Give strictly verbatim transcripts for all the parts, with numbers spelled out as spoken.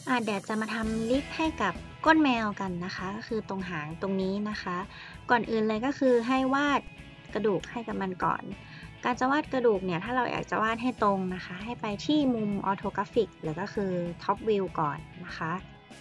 อ่ะเดี๋ยวจะมาทำลิฟต์ให้กับก้นแมวกันนะคะก็คือตรงหางตรงนี้นะคะ ก่อนอื่นเลยก็คือให้วาดกระดูกให้กับมันก่อน การจะวาดกระดูกเนี่ยถ้าเราอยากจะวาดให้ตรงนะคะให้ไปที่มุมออโทกราฟิกหรือก็คือท็อปวิวก่อนนะคะ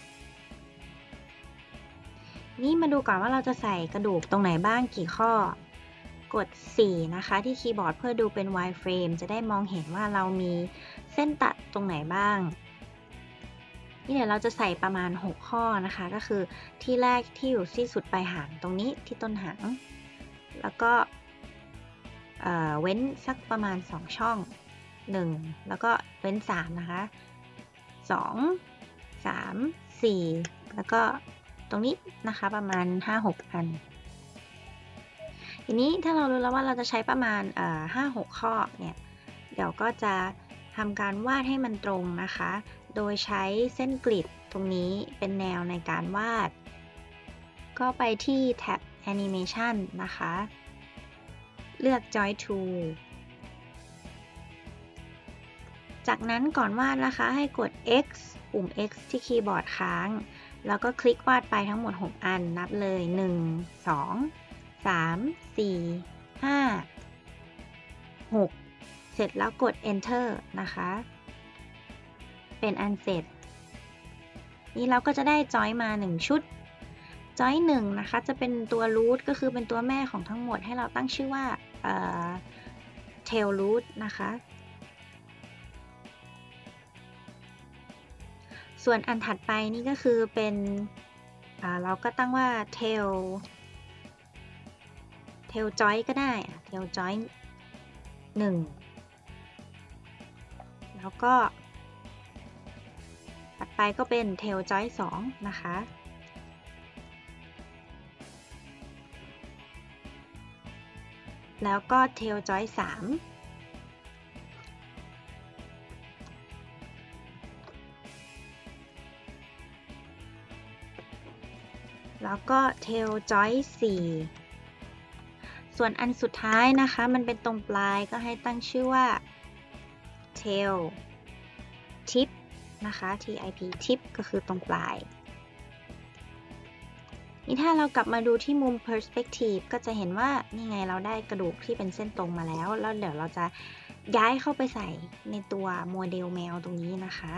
นี่มาดูก่อนว่าเราจะใส่กระดูกตรงไหนบ้างกี่ข้อกดสี่นะคะที่คีย์บอร์ดเพื่อดูเป็น wireframe จะได้มองเห็นว่าเรามีเส้นตัดตรงไหนบ้างนี่เดี๋ยวเราจะใส่ประมาณหกข้อนะคะก็คือที่แรกที่อยู่ที่สุดปลายหางตรงนี้ที่ต้นหางแล้วก็เอ่อเว้นสักประมาณสองช่องหนึ่งแล้วก็เว้นสามนะคะสอง สาม สี่แล้วก็ตรงนี้นะคะประมาณ ห้าหก อันทีนี้ถ้าเรารู้แล้วว่าเราจะใช้ประมาณ ห้าหก ข้อเนี่ยเดี๋ยวก็จะทำการวาดให้มันตรงนะคะโดยใช้เส้นกริดตรงนี้เป็นแนวในการวาดก็ไปที่แท็บ Animation นะคะเลือก Join Tool จากนั้นก่อนวาดนะคะให้กด X ปุ่ม X ที่คีย์บอร์ดค้างแล้วก็คลิกวาดไปทั้งหมดหกอันนับเลยหนึ่ง สอง สาม สี่ ห้า หกเสร็จแล้วกด Enter นะคะเป็นอันเสร็จนี่เราก็จะได้จอยมาหนึ่งชุดจอยหนึ่งนะคะจะเป็นตัว root ก็คือเป็นตัวแม่ของทั้งหมดให้เราตั้งชื่อว่า tail root นะคะส่วนอันถัดไปนี่ก็คือเป็นเราก็ตั้งว่า tail tail joint ก็ได้ tail joint หนึ่งแล้วก็ถัดไปก็เป็น tail joint สองนะคะแล้วก็ tail joint สามแล้วก็ tail joint สี่ส่วนอันสุดท้ายนะคะมันเป็นตรงปลายก็ให้ตั้งชื่อว่า tail tip นะคะ tip tip ก็คือตรงปลายนี่ถ้าเรากลับมาดูที่มุม perspective ก็จะเห็นว่านี่ไงเราได้กระดูกที่เป็นเส้นตรงมาแล้วแล้วเดี๋ยวเราจะย้ายเข้าไปใส่ในตัวโมเดลแมวตรงนี้นะคะ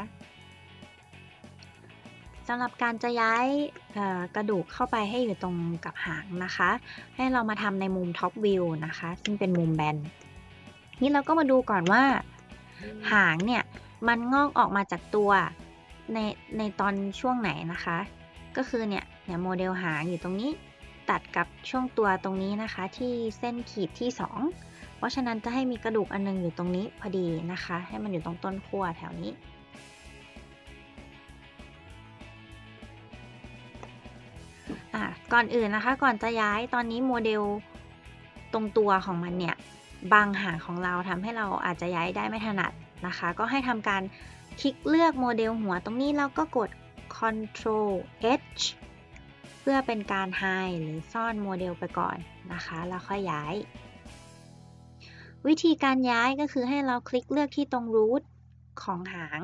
สำหรับการจะย้ายกระดูกเข้าไปให้อยู่ตรงกับหางนะคะให้เรามาทำในมุมท็อปวิวนะคะซึ่งเป็นมุมแบนนี่เราก็มาดูก่อนว่าหางเนี่ยมันงอกออกมาจากตัวในในตอนช่วงไหนนะคะก็คือเนี่ยเนี่ยโมเดลหางอยู่ตรงนี้ตัดกับช่วงตัวตรงนี้นะคะที่เส้นขีดที่สองเพราะฉะนั้นจะให้มีกระดูกอันนึงอยู่ตรงนี้พอดีนะคะให้มันอยู่ตรงต้นขั้วแถวนี้ก่อนอื่นนะคะก่อนจะย้ายตอนนี้โมเดลตรงตัวของมันเนี่ยบางหางของเราทำให้เราอาจจะย้ายได้ไม่ถนัดนะคะก็ให้ทำการคลิกเลือกโมเดลหัวตรงนี้แล้วก็กด Control H เพื่อเป็นการ hide หรือซ่อนโมเดลไปก่อนนะคะแล้วค่อยย้ายวิธีการย้ายก็คือให้เราคลิกเลือกที่ตรง root ของหาง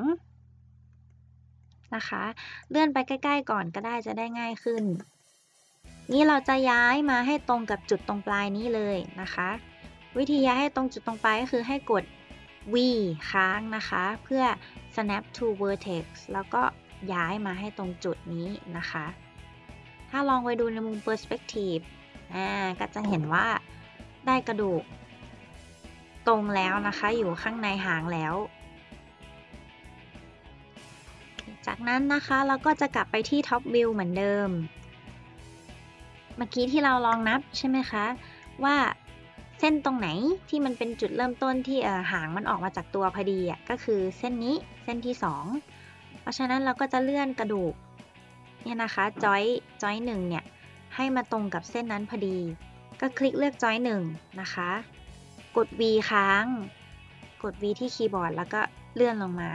นะคะเลื่อนไปใกล้ๆก่อนก็ได้จะได้ง่ายขึ้นนี่เราจะย้ายมาให้ตรงกับจุดตรงปลายนี้เลยนะคะวิธีย้ายให้ตรงจุดตรงปลายก็คือให้กด V ค้างนะคะเพื่อ snap to vertex แล้วก็ย้ายมาให้ตรงจุดนี้นะคะถ้าลองไปดูในมุม perspective อ่าก็จะเห็นว่าได้กระดูกตรงแล้วนะคะอยู่ข้างในหางแล้วจากนั้นนะคะเราก็จะกลับไปที่ top view เหมือนเดิมเมื่อกี้ที่เราลองนับใช่ไหมคะว่าเส้นตรงไหนที่มันเป็นจุดเริ่มต้นที่หางมันออกมาจากตัวพอดีอ่ะก็คือเส้นนี้เส้นที่สองเพราะฉะนั้นเราก็จะเลื่อนกระดูกเนี่ยนะคะจอยจอยหนึ่งเนี่ยให้มาตรงกับเส้นนั้นพอดีก็คลิกเลือกจอยหนึ่งนะคะกด V ค้างกด V ที่คีย์บอร์ดแล้วก็เลื่อนลงมา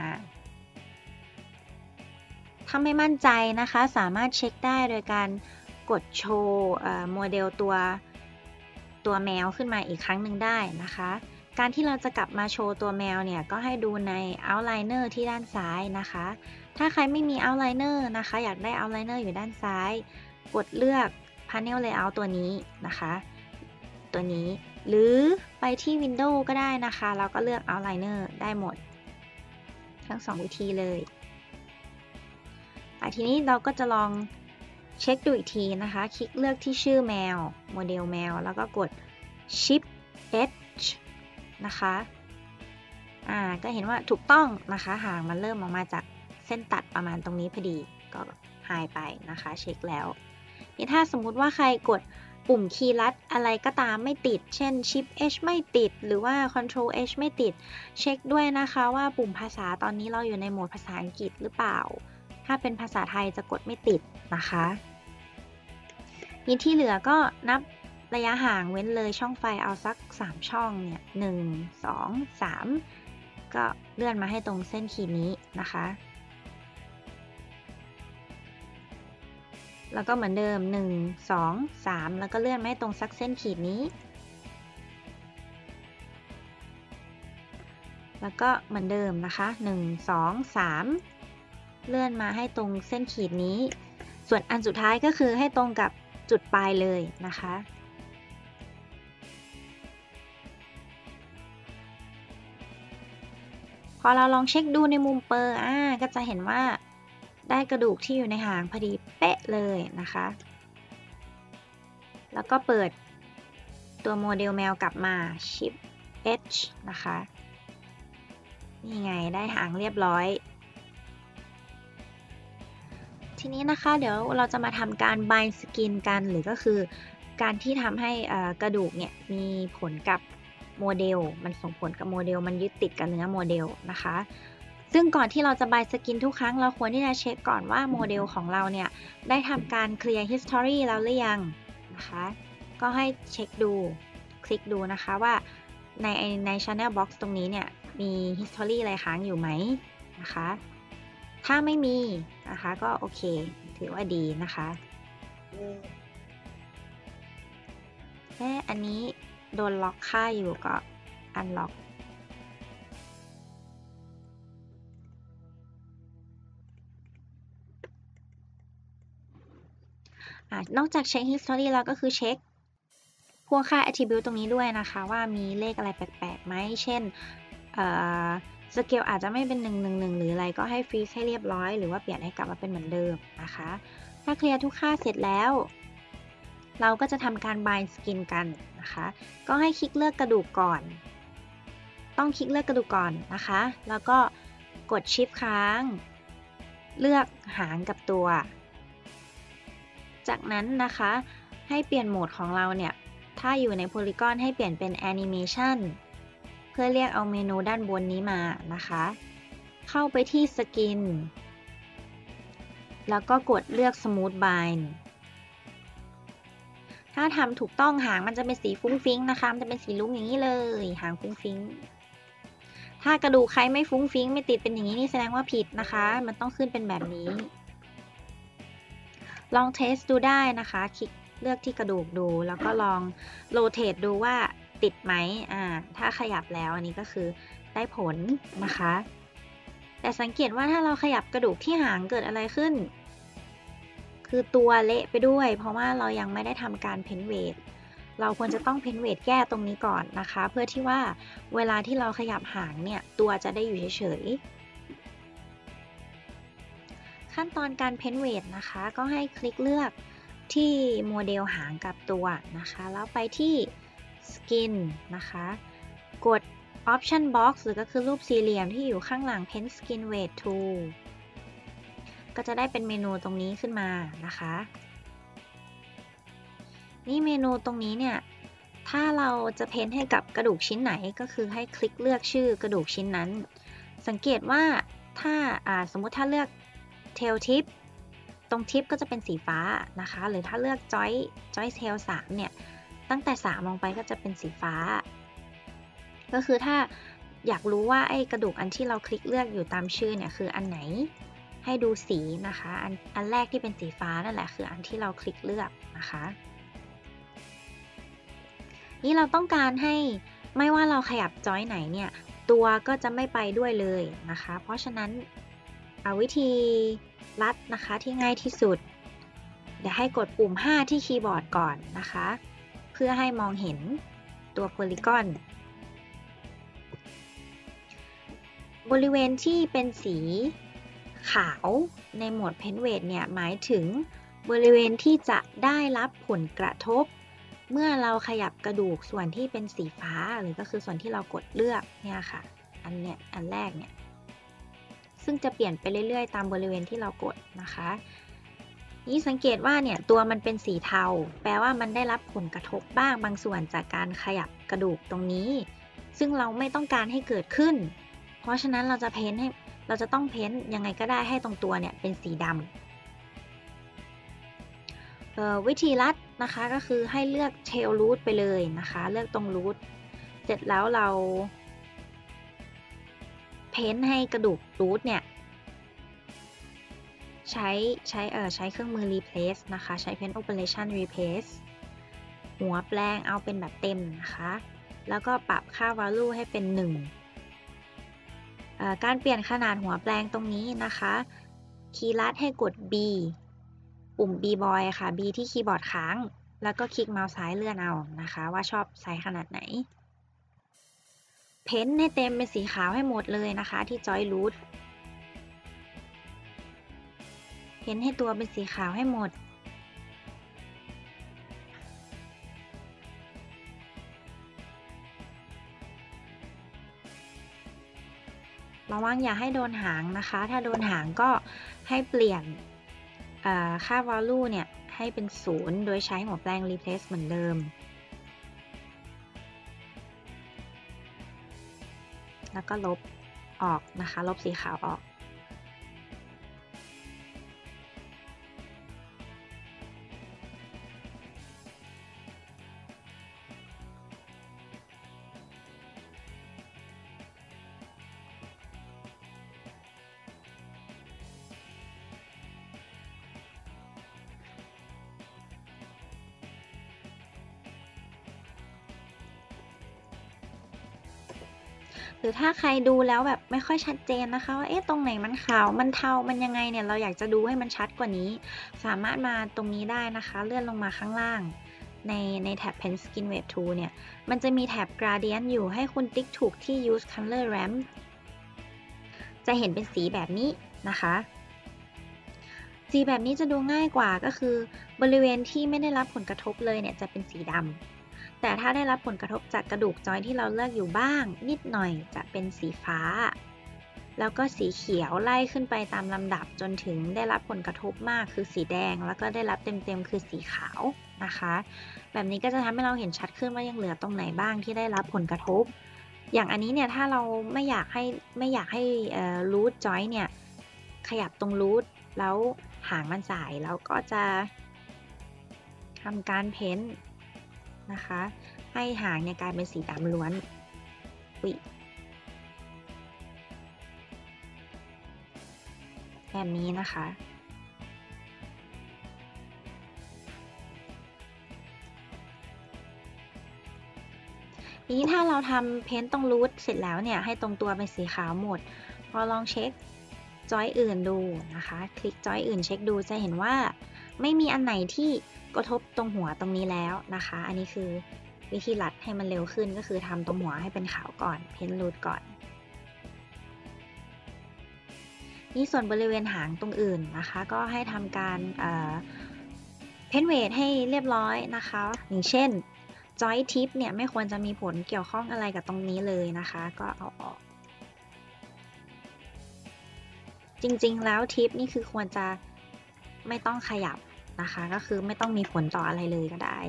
ถ้าไม่มั่นใจนะคะสามารถเช็คได้โดยการกดโชว์โมเดลตัวตัวแมวขึ้นมาอีกครั้งหนึ่งได้นะคะการที่เราจะกลับมาโชว์ตัวแมวเนี่ยก็ให้ดูใน outliner ที่ด้านซ้ายนะคะถ้าใครไม่มี outliner นะคะอยากได้ outliner อยู่ด้านซ้ายกดเลือก panel layout ตัวนี้นะคะตัวนี้หรือไปที่ window ก็ได้นะคะแล้วก็เลือก outliner ได้หมดทั้งสองวิธีเลยทีนี้เราก็จะลองเช็คดูอีกทีนะคะคลิกเลือกที่ชื่อแมวโมเดลแมวแล้วก็กด shift edge นะคะอ่าก็เห็นว่าถูกต้องนะคะหางมันเริ่มออกมาจากเส้นตัดประมาณตรงนี้พอดีก็หายไปนะคะเช็คแล้วนี่ถ้าสมมุติว่าใครกดปุ่มคีย์ลัดอะไรก็ตามไม่ติดเช่น shift h ไม่ติดหรือว่า control h ไม่ติดเช็คด้วยนะคะว่าปุ่มภาษาตอนนี้เราอยู่ในโหมดภาษาอังกฤษหรือเปล่าถ้าเป็นภาษาไทยจะกดไม่ติดนะคะนี่ที่เหลือก็นับระยะห่างเว้นเลยช่องไฟเอาสักสามช่องเนี่ยหนึ่ง สอง สามก็เลื่อนมาให้ตรงเส้นขีดนี้นะคะแล้วก็เหมือนเดิมหนึ่ง สอง สามแล้วก็เลื่อนมาให้ตรงสักเส้นขีดนี้แล้วก็เหมือนเดิมนะคะหนึ่ง สอง สามเลื่อนมาให้ตรงเส้นขีดนี้ส่วนอันสุดท้ายก็คือให้ตรงกับจุดปลายเลยนะคะพอเราลองเช็คดูในมุมเปอร์อ่าก็จะเห็นว่าได้กระดูกที่อยู่ในหางพอดีเป๊ะเลยนะคะแล้วก็เปิดตัวโมเดลแมวกลับมา shift h นะคะนี่ไงได้หางเรียบร้อยทีนี้นะคะเดี๋ยวเราจะมาทำการ bind skin กันหรือก็คือการที่ทำให้กระดูกเนี่ยมีผลกับโมเดลมันส่งผลกับโมเดลมันยึดติดกับเนื้อโมเดลนะคะซึ่งก่อนที่เราจะ bind skin ทุกครั้งเราควรที่จะเช็คก่อนว่าโมเดลของเราเนี่ยได้ทำการ clear history แล้วหรือยังนะคะก็ให้เช็คดูคลิกดูนะคะว่าในใน channel box ตรงนี้เนี่ยมี history อะไรค้างอยู่ไหมนะคะถ้าไม่มีนะคะก็โอเคถือว่าดีนะคะแค่อันนี้โดนล็อกค่าอยู่ก็อันล็อกนอกจากเช็ค history แล้วก็คือเช็คพวกค่า attribute ตรงนี้ด้วยนะคะว่ามีเลขอะไรแปลกๆไหมเช่นสเกลอาจจะไม่เป็นหนึ่ง หนึ่ง หนึ่งหรืออะไรก็ให้ฟรีซให้เรียบร้อยหรือว่าเปลี่ยนให้กลับมาเป็นเหมือนเดิมนะคะถ้าเคลียร์ทุกค่าเสร็จแล้วเราก็จะทำการ bind skin กันนะคะก็ให้คลิกเลือกกระดูกก่อนต้องคลิกเลือกกระดูกก่อนนะคะแล้วก็กด shift ค้างเลือกหางกับตัวจากนั้นนะคะให้เปลี่ยนโหมดของเราเนี่ยถ้าอยู่ใน Polygon ให้เปลี่ยนเป็น Animation เพื่อเรียกเอาเมนูด้านบนนี้มานะคะเข้าไปที่ Skin แล้วก็กดเลือก Smooth Bind ถ้าทำถูกต้องหางมันจะเป็นสีฟุ้งฟิ้งนะคะมันจะเป็นสีลุ้งอย่างนี้เลยหางฟุ้งฟิ้งถ้ากระดูกใครไม่ฟุ้งฟิ้งไม่ติดเป็นอย่างนี้นี่แสดงว่าผิดนะคะมันต้องขึ้นเป็นแบบนี้ลองเทสดูได้นะคะคลิกเลือกที่กระดูกดูแล้วก็ลองโรเตทดูว่าติดไหมอ่าถ้าขยับแล้วอันนี้ก็คือได้ผลนะคะแต่สังเกตว่าถ้าเราขยับกระดูกที่หางเกิดอะไรขึ้นคือตัวเละไปด้วยเพราะว่าเรายังไม่ได้ทำการเพ้นเวทเราควรจะต้องเพ้นเวทแก้ตรงนี้ก่อนนะคะเพื่อที่ว่าเวลาที่เราขยับหางเนี่ยตัวจะได้อยู่เฉยๆขั้นตอนการเพ้นเวทนะคะก็ให้คลิกเลือกที่โมเดลหางกับตัวนะคะแล้วไปที่ Skin นะคะกด Option Box หรือก็คือรูปสี่เหลี่ยมที่อยู่ข้างหลัง Paint Skin Weight Tool ก็จะได้เป็นเมนูตรงนี้ขึ้นมานะคะนี่เมนูตรงนี้เนี่ยถ้าเราจะเพ้นให้กับกระดูกชิ้นไหนก็คือให้คลิกเลือกชื่อกระดูกชิ้นนั้นสังเกตว่าถ้าสมมุติถ้าเลือก Tail Tip ตรงทิปก็จะเป็นสีฟ้านะคะหรือถ้าเลือก Joint Joint Tail สามเนี่ยตั้งแต่สามลงไปก็จะเป็นสีฟ้าก็คือถ้าอยากรู้ว่าไอ้กระดูกอันที่เราคลิกเลือกอยู่ตามชื่อเนี่ยคืออันไหนให้ดูสีนะคะอันอันแรกที่เป็นสีฟ้านั่นแหละคืออันที่เราคลิกเลือกนะคะนี่เราต้องการให้ไม่ว่าเราขยับจอยไหนเนี่ยตัวก็จะไม่ไปด้วยเลยนะคะเพราะฉะนั้นเอาวิธีลัดนะคะที่ง่ายที่สุดเดี๋ยวให้กดปุ่มห้าที่คีย์บอร์ดก่อนนะคะเพื่อให้มองเห็นตัวโพลีกอนบริเวณที่เป็นสีขาวในโหมด Paint Weight เนี่ยหมายถึงบริเวณที่จะได้รับผลกระทบเมื่อเราขยับกระดูกส่วนที่เป็นสีฟ้าหรือก็คือส่วนที่เรากดเลือกเนี่ยค่ะอันเนี้ยอันแรกเนี่ยซึ่งจะเปลี่ยนไปเรื่อยๆตามบริเวณที่เรากดนะคะนี่สังเกตว่าเนี่ยตัวมันเป็นสีเทาแปลว่ามันได้รับผลกระทบบ้างบางส่วนจากการขยับกระดูกตรงนี้ซึ่งเราไม่ต้องการให้เกิดขึ้นเพราะฉะนั้นเราจะเพ้นให้เราจะต้องเพ้นยังไงก็ได้ให้ตรงตัวเนี่ยเป็นสีดำวิธีลัดนะคะก็คือให้เลือก tail root ไปเลยนะคะเลือกตรง root เสร็จแล้วเราเพ้นให้กระดูก root เนี่ยใช้ใช้เอ่อใช้เครื่องมือ replace นะคะใช้ paint operation replace หัวแปลงเอาเป็นแบบเต็มนะคะแล้วก็ปรับค่า value ให้เป็นหนึ่งเอ่อการเปลี่ยนขนาดหัวแปลงตรงนี้นะคะคีย์ลัดให้กด B ปุ่ม B boy ค่ะ B ที่คีย์บอร์ดค้างแล้วก็คลิกเมาส์ซ้ายเลื่อนเอานะคะว่าชอบไซส์ขนาดไหนเพ้นให้เต็มเป็นสีขาวให้หมดเลยนะคะที่จอยรูทเพ้นให้ตัวเป็นสีขาวให้หมดระวังอย่าให้โดนหางนะคะถ้าโดนหางก็ให้เปลี่ยนค่า value เนี่ยให้เป็นศูนย์โดยใช้หัวแปลง replace เหมือนเดิมแล้วก็ลบออกนะคะลบสีขาวออกหรือถ้าใครดูแล้วแบบไม่ค่อยชัดเจนนะคะว่าเอ๊ะตรงไหนมันขาวมันเทามันยังไงเนี่ยเราอยากจะดูให้มันชัดกว่านี้สามารถมาตรงนี้ได้นะคะเลื่อนลงมาข้างล่างในในแท็บ Paint Skin Weight Tool เนี่ยมันจะมีแท็บ Gradient อยู่ให้คุณติ๊กถูกที่ Use Color Ramp จะเห็นเป็นสีแบบนี้นะคะสีแบบนี้จะดูง่ายกว่าก็คือบริเวณที่ไม่ได้รับผลกระทบเลยเนี่ยจะเป็นสีดำแต่ถ้าได้รับผลกระทบจากกระดูกจอยที่เราเลือกอยู่บ้างนิดหน่อยจะเป็นสีฟ้าแล้วก็สีเขียวไล่ขึ้นไปตามลำดับจนถึงได้รับผลกระทบมากคือสีแดงแล้วก็ได้รับเต็มๆคือสีขาวนะคะแบบนี้ก็จะทำให้เราเห็นชัดขึ้นว่ายังเหลือตรงไหนบ้างที่ได้รับผลกระทบอย่างอันนี้เนี่ยถ้าเราไม่อยากให้ไม่อยากให้รูทจอยเนี่ยขยับตรงรูทแล้วหางมันสายแล้วก็จะทำการเพ้นนะคะให้หางเนี่ยกลายเป็นสีดำล้วนอุ๊ยแบบนี้นะคะทีนี้ถ้าเราทำเพ้นตรงรูทเสร็จแล้วเนี่ยให้ตรงตัวเป็นสีขาวหมดพอลองเช็คจอยอื่นดูนะคะคลิกจอยอื่นเช็คดูจะเห็นว่าไม่มีอันไหนที่กระทบตรงหัวตรงนี้แล้วนะคะอันนี้คือวิธีลัดให้มันเร็วขึ้นก็คือทำตรงหัวให้เป็นขาวก่อนเพ้นรูทก่อนนี่ส่วนบริเวณหางตรงอื่นนะคะก็ให้ทำการเพ้นเวทให้เรียบร้อยนะคะอย่างเช่นจอยทิปเนี่ยไม่ควรจะมีผลเกี่ยวข้องอะไรกับตรงนี้เลยนะคะก็เอาออกจริงๆแล้วทิปนี่คือควรจะไม่ต้องขยับนะคะก็คือไม่ต้องมีผลต่ออะไรเลยก็ได้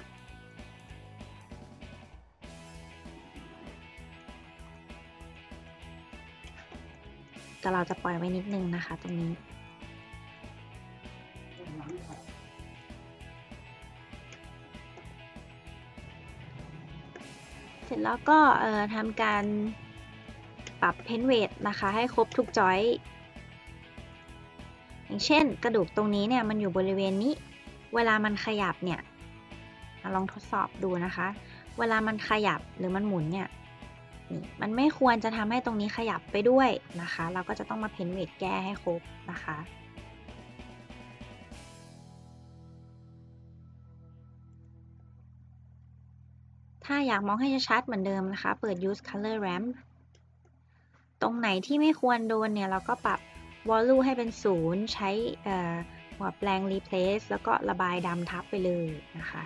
แต่เราจะปล่อยไว้นิดนึงนะคะตรงนี้เสร็จแล้วก็ทำการปรับ Paint Weight นะคะให้ครบทุกจอยอย่างเช่นกระดูกตรงนี้เนี่ยมันอยู่บริเวณนี้เวลามันขยับเนี่ยลองทดสอบดูนะคะเวลามันขยับหรือมันหมุนเนี่ยนี่มันไม่ควรจะทำให้ตรงนี้ขยับไปด้วยนะคะเราก็จะต้องมาเพ้นเวทแก้ให้ครบนะคะถ้าอยากมองให้ชัดๆเหมือนเดิมนะคะเปิด use color ramp ตรงไหนที่ไม่ควรโดนเนี่ยเราก็ปรับ volume ให้เป็นศูนย์ใช้หัวแปลง replace แล้วก็ระบายดำทับไปเลยนะคะ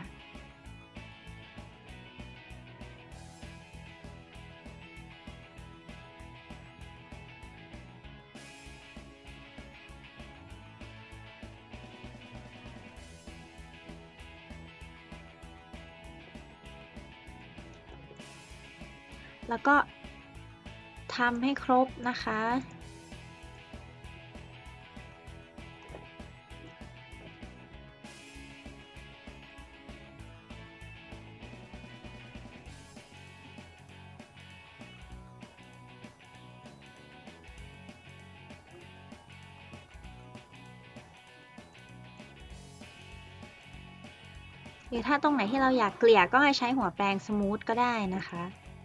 แล้วก็ทำให้ครบนะคะหรือถ้าตรงไหนที่เราอยากเกลี่ยก็ให้ใช้หัวแปรงสมูทก็ได้นะคะ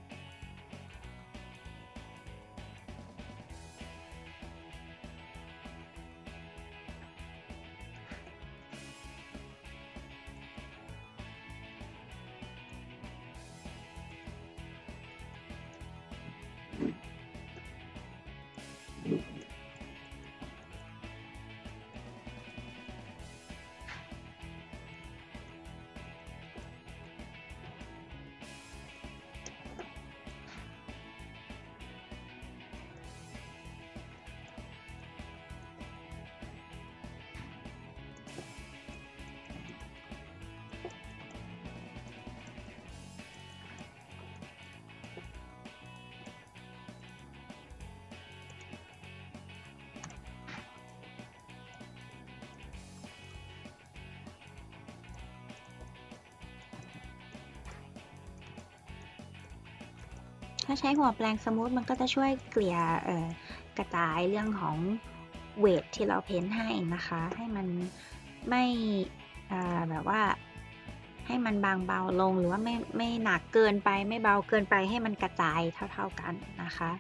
ถ้าใช้หัวแปรงสมูทมันก็จะช่วยเกลี่ยกระจายเรื่องของเวทที่เราเพ้นให้นะคะให้มันไม่แบบว่าให้มันบางเบาลงหรือว่าไม่ไม่หนักเกินไปไม่เบาเกินไปให้มันกระจายเท่าๆกันนะคะ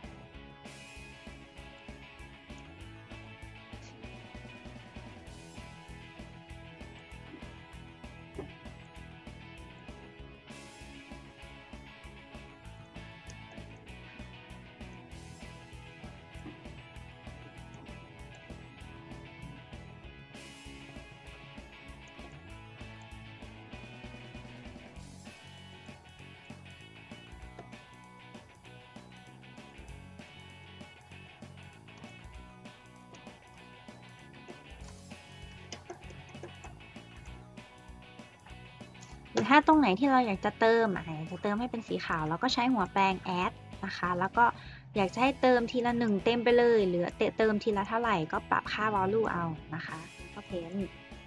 หรือถ้าตรงไหนที่เราอยากจะเติมอ่ะอยากจะเติมให้เป็นสีขาวเราก็ใช้หัวแปรง add นะคะแล้วก็อยากจะให้เติมทีละหนึ่งเต็มไปเลยหรือเติมทีละเท่าไหร่ก็ปรับค่า value เอานะคะก็เพ้น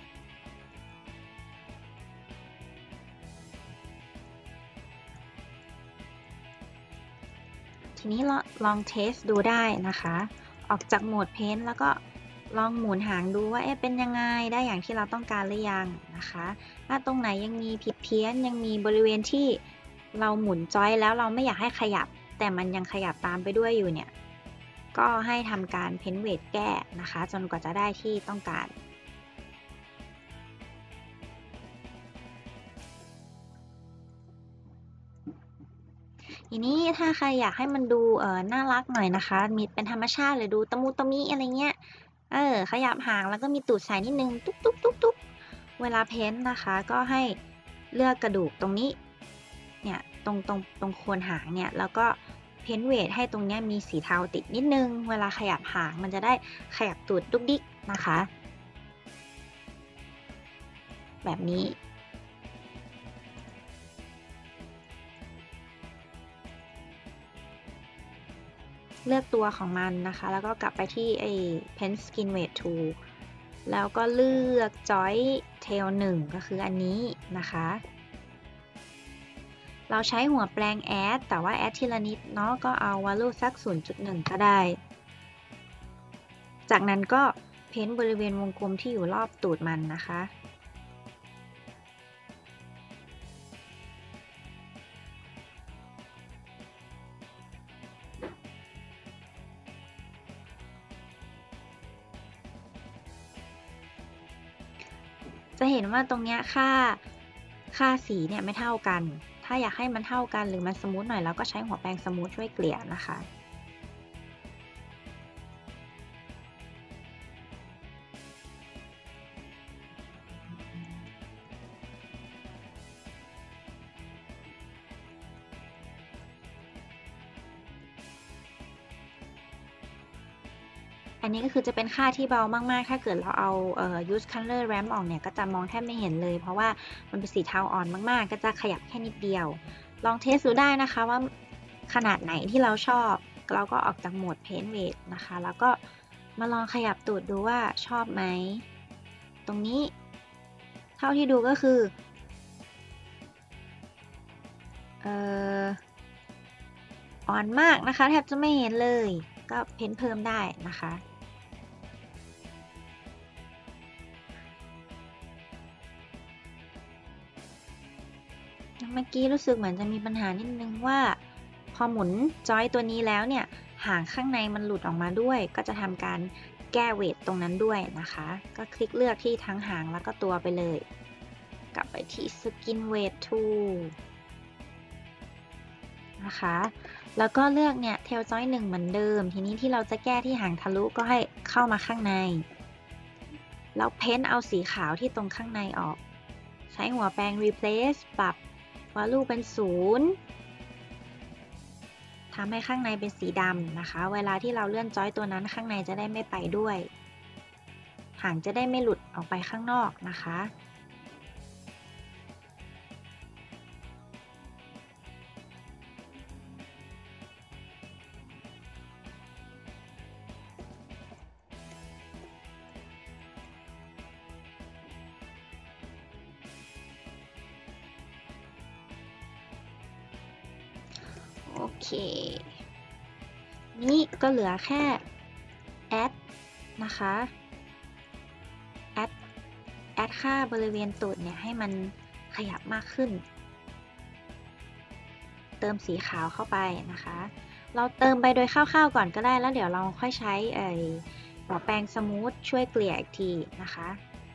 ทีนี้ลองเทสดูได้นะคะออกจากโหมดเพ้นแล้วก็ลองหมุนหางดูว่าเอ๊ะเป็นยังไงได้อย่างที่เราต้องการหรือยังนะคะถ้าตรงไหนยังมีผิดเพี้ยนยังมีบริเวณที่เราหมุนจอยแล้วเราไม่อยากให้ขยับแต่มันยังขยับตามไปด้วยอยู่เนี่ยก็ให้ทำการเพ้นเวทแก้นะคะจนกว่าจะได้ที่ต้องการทีนี้ถ้าใครอยากให้มันดูเออน่ารักหน่อยนะคะมีเป็นธรรมชาติหรือดูตะมูตะมิอะไรเงี้ยเออขยับหางแล้วก็มีตูดใส่นิดนึงตุ๊บตุ๊บตุ๊บตุ๊บเวลาเพ้นนะคะก็ให้เลือกกระดูกตรงนี้เนี่ยตรงตรงตรงโคนหางเนี่ยแล้วก็เพ้นเวทให้ตรงนี้มีสีเทาติดนิดนึงเวลาขยับหางมันจะได้ขยับตูดดุกดิกนะคะแบบนี้เลือกตัวของมันนะคะแล้วก็กลับไปที่ไอ้ pen skin weight tool แล้วก็เลือก joint tail หนึ่งก็คืออันนี้นะคะเราใช้หัวแปรง add แต่ว่า add ทีละนิดเนาะก็เอา value สัก ศูนย์จุดหนึ่ง ก็ได้จากนั้นก็เพ้นบริเวณวงกลมที่อยู่รอบตูดมันนะคะจะเห็นว่าตรงเนี้ยค่าค่าสีเนี่ยไม่เท่ากันถ้าอยากให้มันเท่ากันหรือมันสมูทหน่อยเราก็ใช้หัวแปรงสมูทช่วยเกลี่ยนะคะอันนี้ก็คือจะเป็นค่าที่เบามากๆถ้าเกิดเราเอาเอ่อ use color ramp ออกเนี่ยก็จะมองแทบไม่เห็นเลยเพราะว่ามันเป็นสีเทาอ่อนมากๆก็จะขยับแค่นิดเดียวลองเทสดูได้นะคะว่าขนาดไหนที่เราชอบเราก็ออกจากโหมด paint weight นะคะแล้วก็มาลองขยับตูดดูว่าชอบไหมตรงนี้เท่าที่ดูก็คือเอ่ออ่อนมากนะคะแทบจะไม่เห็นเลยก็เพ้นเพิ่มได้นะคะเมื่อกี้รู้สึกเหมือนจะมีปัญหานิดนึงว่าพอหมุนจอยตัวนี้แล้วเนี่ยหางข้างในมันหลุดออกมาด้วยก็จะทำการแก้เวทตรงนั้นด้วยนะคะก็คลิกเลือกที่ทั้งหางแล้วก็ตัวไปเลยกลับไปที่ Skin Weight Tool นะคะแล้วก็เลือกเนี่ย Tail Joint หนึ่งเหมือนเดิมทีนี้ที่เราจะแก้ที่หางทะลุก็ให้เข้ามาข้างในแล้วเพ้นเอาสีขาวที่ตรงข้างในออกใช้หัวแปรง Replace ปรับvalue เป็นศูนย์ทำให้ข้างในเป็นสีดำนะคะเวลาที่เราเลื่อนจอยตัวนั้นข้างในจะได้ไม่ไปด้วยหางจะได้ไม่หลุดออกไปข้างนอกนะคะโอเคนี่ก็เหลือแค่ add นะคะ add add ค่าบริเวณตูดเนี่ยให้มันขยับมากขึ้นเติมสีขาวเข้าไปนะคะเราเติมไปโดยคร่าวๆก่อนก็ได้แล้วเดี๋ยวเราค่อยใช้ไอ้หัวแปรงสมูทช่วยเกลี่ยอีกทีนะคะ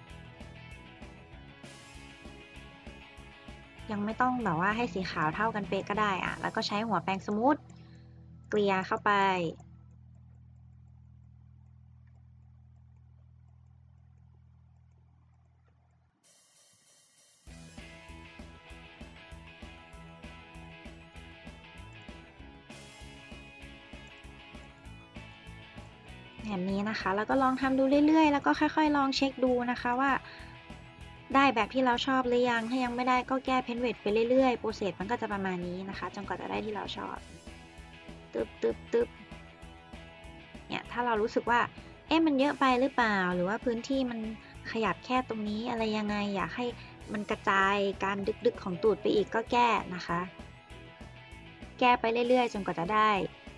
ยังไม่ต้องแบบว่าให้สีขาวเท่ากันเป๊ะก็ได้อะแล้วก็ใช้หัวแปรงสมูทเกลี่ยเข้าไปแบบนี้นะคะแล้วก็ลองทำดูเรื่อยๆแล้วก็ค่อยๆลองเช็คดูนะคะว่าได้แบบที่เราชอบหรือยังถ้ายังไม่ได้ก็แก้เพ้นเวทไปเรื่อยๆโปรเซสมันก็จะประมาณนี้นะคะจนกว่าจะได้ที่เราชอบตึบตึบตึบเนี่ยถ้าเรารู้สึกว่าเอ๊ะมันเยอะไปหรือเปล่าหรือว่าพื้นที่มันขยับแค่ตรงนี้อะไรยังไงอยากให้มันกระจายการดึกๆของตูดไปอีกก็แก้นะคะแก้ไปเรื่อยๆจนกว่าจะได้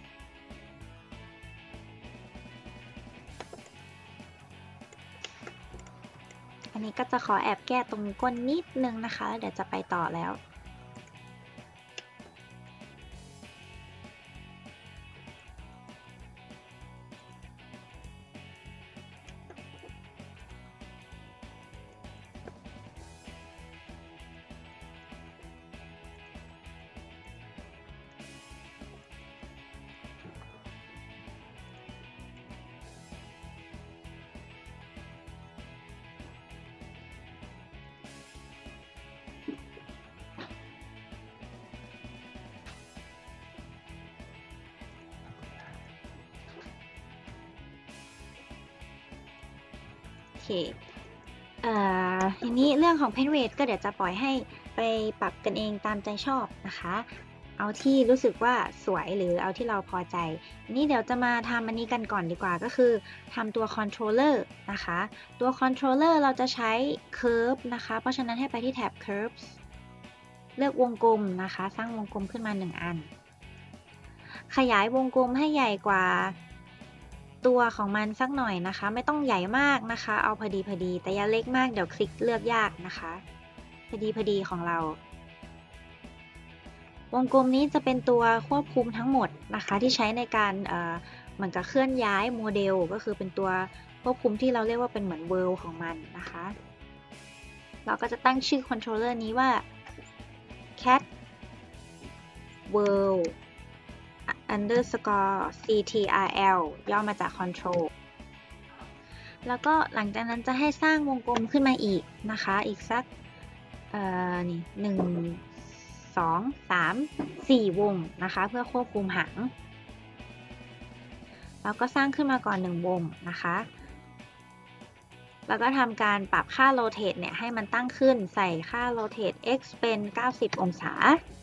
อันนี้ก็จะขอแอบแก้ตรงก้นนิดนึงนะคะแล้วเดี๋ยวจะไปต่อแล้วเอ่อทีนี้เรื่องของ Paint Weight ก็เดี๋ยวจะปล่อยให้ไปปรับกันเองตามใจชอบนะคะเอาที่รู้สึกว่าสวยหรือเอาที่เราพอใจทีนี้เดี๋ยวจะมาทำอันนี้กันก่อนดีกว่าก็คือทำตัว Controller นะคะตัว Controller เราจะใช้ Curve นะคะเพราะฉะนั้นให้ไปที่แท็บ Curves เลือกวงกลมนะคะสร้างวงกลมขึ้นมาหนึ่งอันขยายวงกลมให้ใหญ่กว่าตัวของมันสักหน่อยนะคะไม่ต้องใหญ่มากนะคะเอาพอดีพอดีแต่อย่าเล็กมากเดี๋ยวคลิกเลือกยากนะคะพอดีพอดีของเราวงกลมนี้จะเป็นตัวควบคุมทั้งหมดนะคะที่ใช้ในการเอ่อเหมือนกับเคลื่อนย้ายโมเดลก็คือเป็นตัวควบคุมที่เราเรียกว่าเป็นเหมือนเวิลด์ของมันนะคะเราก็จะตั้งชื่อคอนโทรลเลอร์นี้ว่า cat world underscore ctrl ย่อมาจาก control แล้วก็หลังจากนั้นจะให้สร้างวงกลมขึ้นมาอีกนะคะอีกสักเอ่อนี่หนึ่งสองสามสี่วงนะคะเพื่อควบคุมหางแล้วก็สร้างขึ้นมาก่อนหนึ่งวงนะคะแล้วก็ทำการปรับค่า rotate เนี่ยให้มันตั้งขึ้นใส่ค่า rotate x เป็นเก้าสิบองศา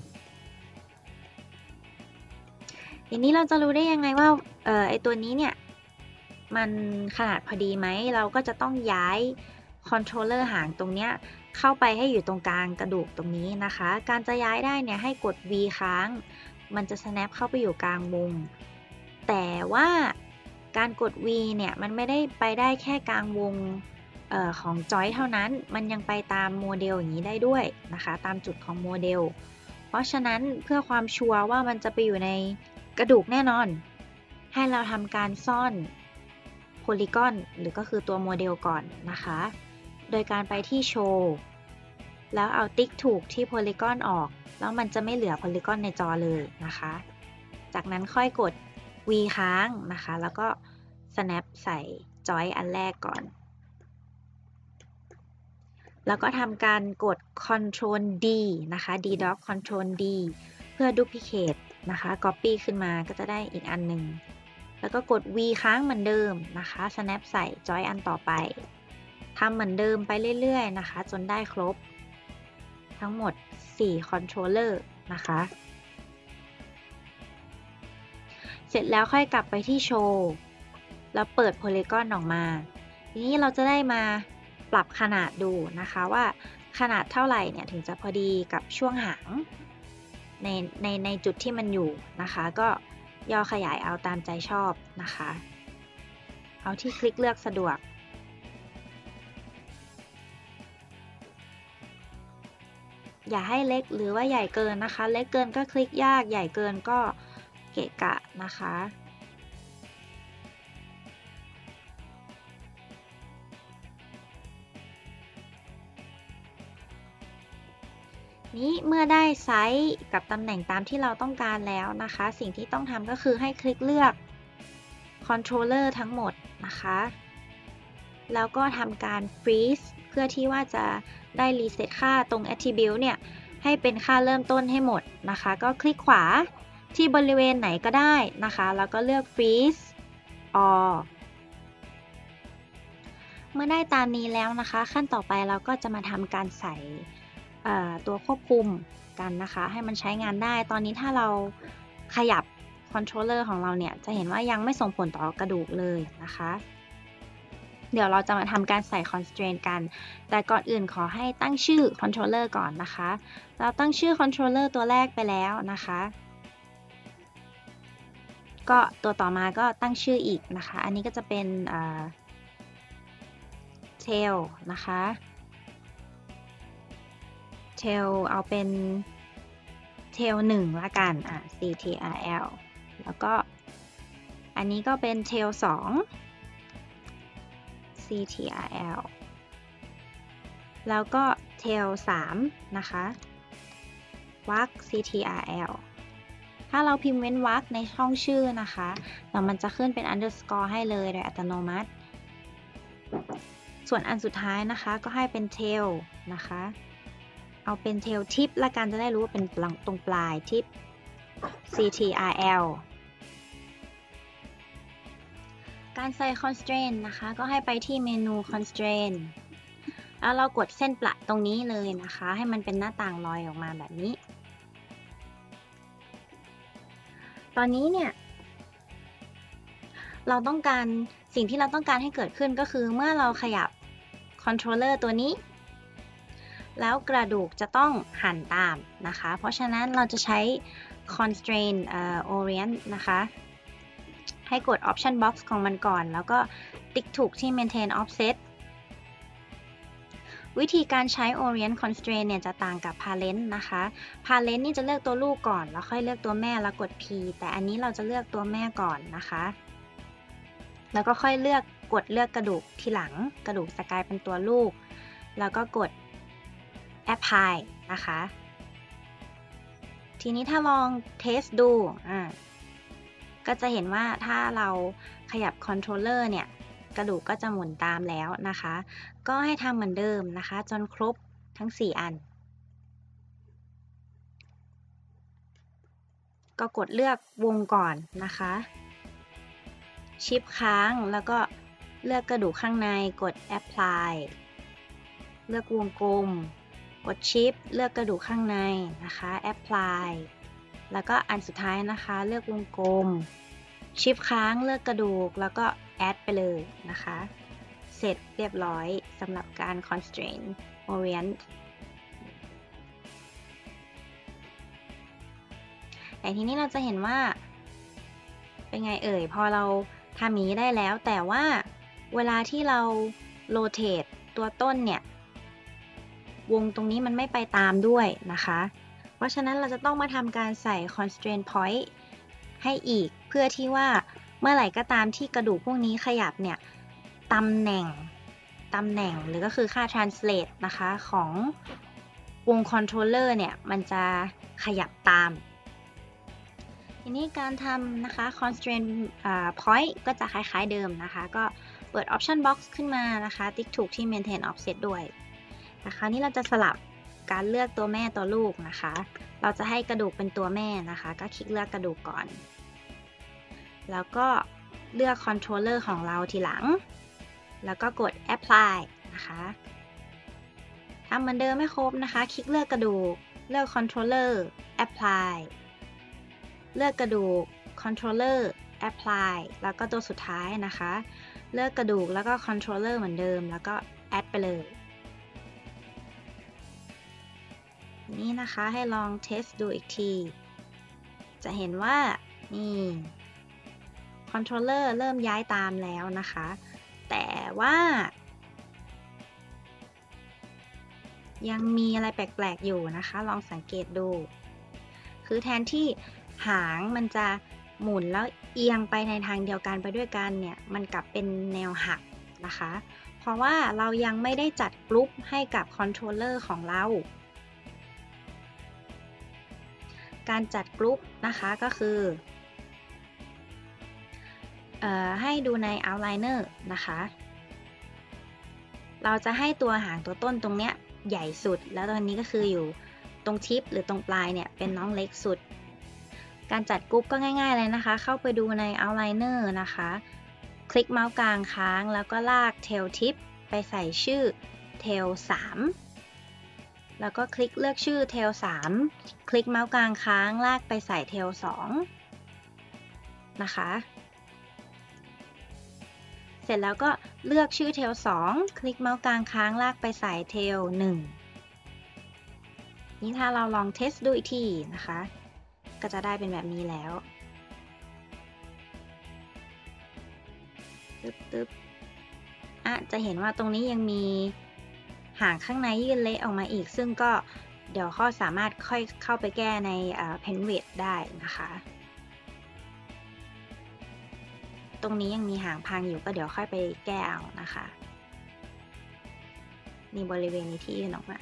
ทีนี้เราจะรู้ได้ยังไงว่าเออไอตัวนี้เนี่ยมันขนาดพอดีไหมเราก็จะต้องย้ายคอนโทรลเลอร์หางตรงเนี้ยเข้าไปให้อยู่ตรงกลางกระดูกตรงนี้นะคะการจะย้ายได้เนี่ยให้กด V ค้างมันจะ snap เข้าไปอยู่กลางวงแต่ว่าการกด V เนี่ยมันไม่ได้ไปได้แค่กลางวงเอ่อของจอยเท่านั้นมันยังไปตามโมเดลอย่างนี้ได้ด้วยนะคะตามจุดของโมเดลเพราะฉะนั้นเพื่อความชัวร์ว่ามันจะไปอยู่ในกระดูกแน่นอนให้เราทำการซ่อนโพลีกอนหรือก็คือตัวโมเดลก่อนนะคะโดยการไปที่โชว์แล้วเอาติ๊กถูกที่โพลีกอนออกแล้วมันจะไม่เหลือโพลีกอนในจอเลยนะคะจากนั้นค่อยกด V ค้างนะคะแล้วก็ snap ใส่จอยอันแรกก่อนแล้วก็ทำการกด control D นะคะ D dock control D เพื่อ duplicate นะคะ copy ขึ้นมาก็จะได้อีกอันหนึ่งแล้วก็กด V ค้างเหมือนเดิมนะคะ snap ใส่จอยอันต่อไปทำเหมือนเดิมไปเรื่อยๆนะคะจนได้ครบทั้งหมดสี่ controller นะคะเสร็จแล้วค่อยกลับไปที่โชว์แล้วเปิดโพลีกอนออกมาทีนี้เราจะได้มาปรับขนาดดูนะคะว่าขนาดเท่าไหร่เนี่ยถึงจะพอดีกับช่วงหางในในในจุดที่มันอยู่นะคะก็ย่อขยายเอาตามใจชอบนะคะเอาที่คลิกเลือกสะดวกอย่าให้เล็กหรือว่าใหญ่เกินนะคะเล็กเกินก็คลิกยากใหญ่เกินก็เกะกะนะคะนี้เมื่อได้ไซส์กับตำแหน่งตามที่เราต้องการแล้วนะคะสิ่งที่ต้องทำก็คือให้คลิกเลือกคอนโทรลเลอร์ทั้งหมดนะคะแล้วก็ทำการ freeze เพื่อที่ว่าจะได้รีเซ็ตค่าตรง attribute เนี่ยให้เป็นค่าเริ่มต้นให้หมดนะคะก็คลิกขวาที่บริเวณไหนก็ได้นะคะแล้วก็เลือก freeze all เมื่อได้ตามนี้แล้วนะคะขั้นต่อไปเราก็จะมาทำการใส่ตัวควบคุมกันนะคะให้มันใช้งานได้ตอนนี้ถ้าเราขยับคอนโทรลเลอร์ของเราเนี่ยจะเห็นว่ายังไม่ส่งผลต่อกระดูกเลยนะคะเดี๋ยวเราจะมาทำการใส่ constraint กันแต่ก่อนอื่นขอให้ตั้งชื่อคอนโทรลเลอร์ก่อนนะคะเราตั้งชื่อคอนโทรลเลอร์ตัวแรกไปแล้วนะคะก็ตัวต่อมาก็ตั้งชื่ออีกนะคะอันนี้ก็จะเป็น tail นะคะ tail เอาเป็น tail หนึ่งละกันอ่ะ ctrl แล้วก็อันนี้ก็เป็น tail สอง ctrl แล้วก็ tail สามนะคะวรรค ctrl ถ้าเราพิมพ์เว้นวรรคในช่องชื่อนะคะแล้วมันจะขึ้นเป็น underscore ให้เลยโดยอัตโนมัติส่วนอันสุดท้ายนะคะก็ให้เป็น tail นะคะเอาเป็น tail tip ละกันจะได้รู้ว่าเป็นตรงปลาย tip ctrl การใส่ constraint นะคะก็ให้ไปที่เมนู constraint แล้วเรากดเส้นประตรงนี้เลยนะคะให้มันเป็นหน้าต่างลอยออกมาแบบนี้ตอนนี้เนี่ยเราต้องการสิ่งที่เราต้องการให้เกิดขึ้นก็คือเมื่อเราขยับคอนโทรลเลอร์ตัวนี้แล้วกระดูกจะต้องหันตามนะคะเพราะฉะนั้นเราจะใช้ constraint uh, orient นะคะให้กด option box ของมันก่อนแล้วก็ติ๊กถูกที่ maintain offset วิธีการใช้ orient constraint เนี่ยจะต่างกับ parent นะคะ parent นี่จะเลือกตัวลูกก่อนแล้วค่อยเลือกตัวแม่แล้วกด p แต่อันนี้เราจะเลือกตัวแม่ก่อนนะคะแล้วก็ค่อยเลือกกดเลือกกระดูกทีหลังกระดูกจะกลายเป็นตัวลูกแล้วก็กด apply นะคะ ทีนี้ถ้าลองเทสดูอ่าก็จะเห็นว่าถ้าเราขยับคอนโทรลเลอร์เนี่ยกระดูกก็จะหมุนตามแล้วนะคะก็ให้ทำเหมือนเดิมนะคะจนครบทั้งสี่อันก็กดเลือกวงก่อนนะคะชิปค้างแล้วก็เลือกกระดูกข้างในกด apply เลือกวงกลมกดชิปเลือกกระดูกข้างในนะคะ apply แล้วก็อันสุดท้ายนะคะเลือกวงกลมชิปค้างเลือกกระดูกแล้วก็ add ไปเลยนะคะเสร็จเรียบร้อยสำหรับการ constrain orient แต่ทีนี้เราจะเห็นว่าเป็นไงเอ่ยพอเราทำอย่างนี้ได้แล้วแต่ว่าเวลาที่เรา rotate ตัวต้นเนี่ยวงตรงนี้มันไม่ไปตามด้วยนะคะเพราะฉะนั้นเราจะต้องมาทำการใส่ constraint point ให้อีกเพื่อที่ว่าเมื่อไหร่ก็ตามที่กระดูกพวกนี้ขยับเนี่ยตำแหน่งตำแหน่งหรือก็คือค่า translate นะคะของวง controller เนี่ยมันจะขยับตามทีนี้การทำนะคะ constraint point ก็จะคล้ายๆเดิมนะคะก็เปิด option box ขึ้นมานะคะติ๊กถูกที่ maintain offset ด้วยนะคะนี่เราจะสลับการเลือกตัวแม่ตัวลูกนะคะเราจะให้กระดูกเป็นตัวแม่นะคะก็คลิกเลือกกระดูกก่อนแล้วก็เลือก controller ของเราทีหลังแล้วก็กด apply นะคะทำเหมือนเดิมไม่ครบนะคะคลิกเลือกกระดูกเลือก controller apply เลือกกระดูก controller apply แล้วก็ตัวสุดท้ายนะคะเลือกกระดูกแล้วก็ controller เหมือนเดิมแล้วก็ add ไปเลยนี่นะคะให้ลองเทสดูอีกทีจะเห็นว่านี่คอนโทรลเลอร์เริ่มย้ายตามแล้วนะคะแต่ว่ายังมีอะไรแปลกๆอยู่นะคะลองสังเกตดูคือแทนที่หางมันจะหมุนแล้วเอียงไปในทางเดียวกันไปด้วยกันเนี่ยมันกลับเป็นแนวหักนะคะเพราะว่าเรายังไม่ได้จัดกรุ๊ปให้กับคอนโทรลเลอร์ของเราการจัดกรุ๊ปนะคะก็คือเอ่อให้ดูใน outliner นะคะเราจะให้ตัวหางตัวต้นตรงเนี้ยใหญ่สุดแล้วตอนนี้ก็คืออยู่ตรงทิปหรือตรงปลายเนี่ยเป็นน้องเล็กสุดการจัดกรุ๊ปก็ง่ายๆเลยนะคะเข้าไปดูใน outliner นะคะคลิกเมาส์กลางค้างแล้วก็ลาก tail tip ไปใส่ชื่อ tail สามแล้วก็คลิกเลือกชื่อ tail สามคลิกเมาส์กลางค้างลากไปใส่ tail สองนะคะเสร็จแล้วก็เลือกชื่อ tail สองคลิกเมาส์กลางค้างลากไปใส่ tail หนึ่งนี่ถ้าเราลองเทสดูอีกทีนะคะก็จะได้เป็นแบบนี้แล้วตึ๊บตึ๊บอ่ะจะเห็นว่าตรงนี้ยังมีหางข้างในยื่นเละออกมาอีกซึ่งก็เดี๋ยวข้อสามารถค่อยเข้าไปแก้ใน pen weight ได้นะคะตรงนี้ยังมีหางพังอยู่ก็เดี๋ยวค่อยไปแก้เอานะคะนี่บริเวณนี้ที่ยื่นออกมา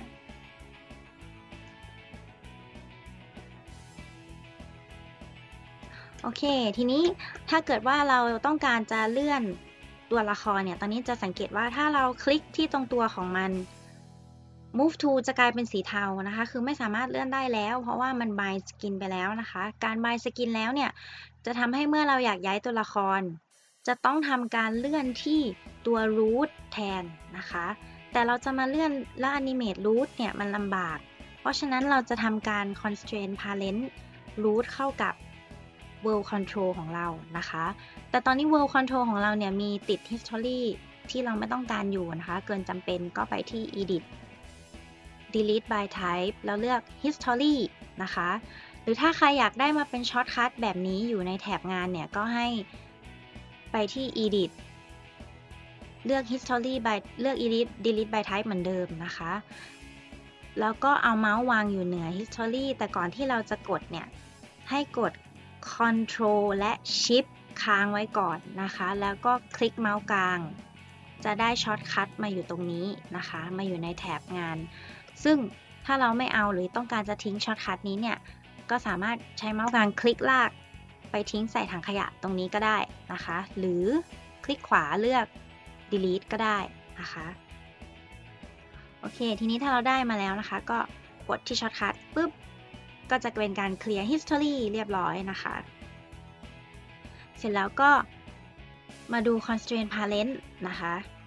โอเคทีนี้ถ้าเกิดว่าเราต้องการจะเลื่อนตัวละครเนี่ยตอนนี้จะสังเกตว่าถ้าเราคลิกที่ตรงตัวของมัน move to จะกลายเป็นสีเทานะคะคือไม่สามารถเลื่อนได้แล้วเพราะว่ามัน bind skin ไปแล้วนะคะการ bind skin แล้วเนี่ยจะทำให้เมื่อเราอยากย้ายตัวละครจะต้องทำการเลื่อนที่ตัว root แทนนะคะแต่เราจะมาเลื่อนและ animate root เนี่ยมันลำบากเพราะฉะนั้นเราจะทำการ constrain parent root เข้ากับ world control ของเรานะคะแต่ตอนนี้ world control ของเราเนี่ยมีติด history ที่เราไม่ต้องการอยู่นะคะเกินจำเป็นก็ไปที่ edit delete by type แล้วเลือก history นะคะหรือถ้าใครอยากได้มาเป็นช็อตคัทแบบนี้อยู่ในแถบงานเนี่ยก็ให้ไปที่ edit เลือก history by เลือก edit delete by type เหมือนเดิมนะคะแล้วก็เอาเมาส์วางอยู่เหนือ history แต่ก่อนที่เราจะกดเนี่ยให้กด control และ shift ค้างไว้ก่อนนะคะแล้วก็คลิกเมาส์กลางจะได้ช็อตคัทมาอยู่ตรงนี้นะคะมาอยู่ในแถบงานซึ่งถ้าเราไม่เอาหรือต้องการจะทิ้งช็อตคัทนี้เนี่ยก็สามารถใช้เมาส์กลางคลิกลากไปทิ้งใส่ถังขยะตรงนี้ก็ได้นะคะหรือคลิกขวาเลือก delete ก็ได้นะคะโอเคทีนี้ถ้าเราได้มาแล้วนะคะก็กดที่ช็อตคัทปุ๊บก็จะเป็นการเคลียร์ history เรียบร้อยนะคะเสร็จแล้วก็มาดู constraint parent นะคะ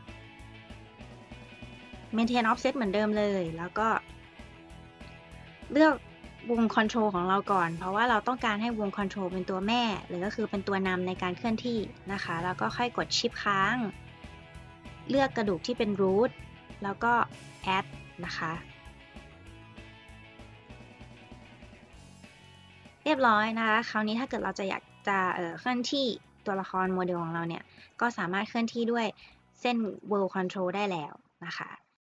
maintain offset เหมือนเดิมเลยแล้วก็เลือกวง control ของเราก่อนเพราะว่าเราต้องการให้วง control เป็นตัวแม่หรือก็คือเป็นตัวนำในการเคลื่อนที่นะคะแล้วก็ค่อยกด shift ค้างเลือกกระดูกที่เป็น root แล้วก็ add นะคะเรียบร้อยนะคะคราวนี้ถ้าเกิดเราจะอยากจะเอ่อเคลื่อนที่ตัวละครโมเดลของเราเนี่ยก็สามารถเคลื่อนที่ด้วยเส้น world control ได้แล้วนะคะ